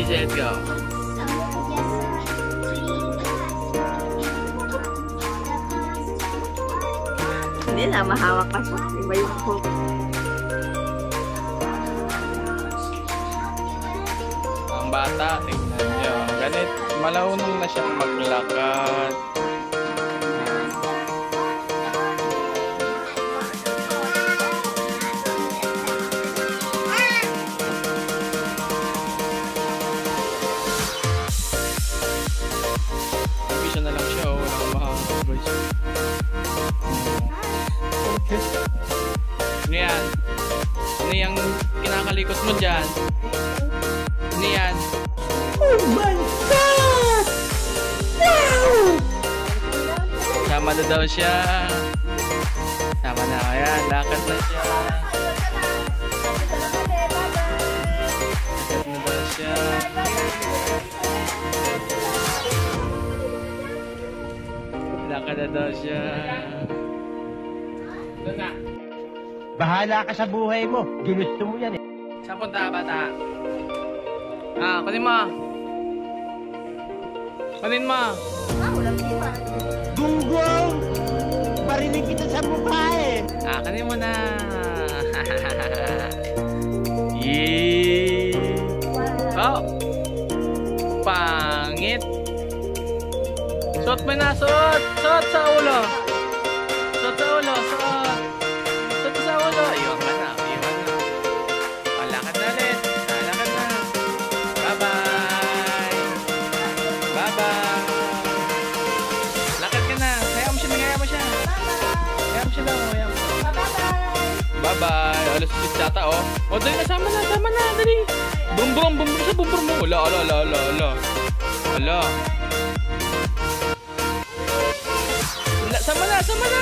set, go. Hindi na, mahawak pa siya. Iba yung hook. Ang bata, tingnan nyo. Ganit, malaunong na siyang maglakad. Isa na lang siya, oh. Walang mahawak, guys. Ano yan? Ano yung kinakalikot mo dyan? Ano yan? Oh my God! Wow! Sama na daw siya. Sama na. Ayan, lakad na siya. Lakad na daw siya. Lakad na daw siya. Bahala ka sa buhay mo. Ginusto mo yan eh. Saan punta, bata? Ah, kunin mo. Kunin mo. Gunggong! Parinig kita sa mukha eh. Ah, kunin mo na. Yee. Oh. Pangit. Suot mo na, suot. Suot sa ulo. Suot sa ulo, suot. Suot sa ulo. Iwan ka na, iwan na. Lakad na ulit. Lakad na. Bye-bye. Bye-bye. Lakad ka na. Kaya mo siya, kaya mo siya. Kaya mo siya daw, kaya mo. Bye-bye. Alas 6 yata, oh. Oh, dali na, sama na, dali. Brum-brum, brum-brum sa brum-brum mo. Ala, ala, ala, ala, ala. Ala. Sama na, sama na!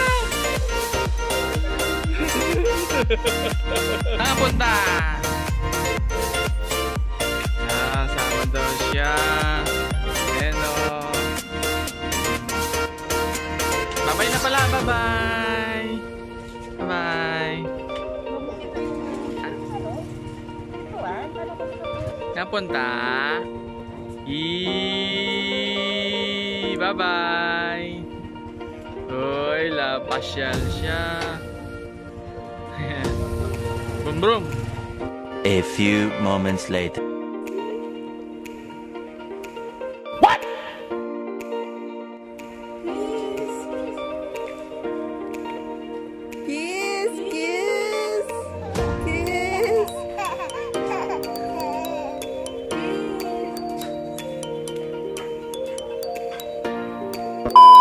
Saan punta? Ah, sama daw siya. Hello. Bye-bye na pala, bye-bye. Bye-bye. Saan punta? Bye-bye. Uy, lapasyal siya. Brum brum. A few moments later. What? Kiss, kiss, kiss. Kiss.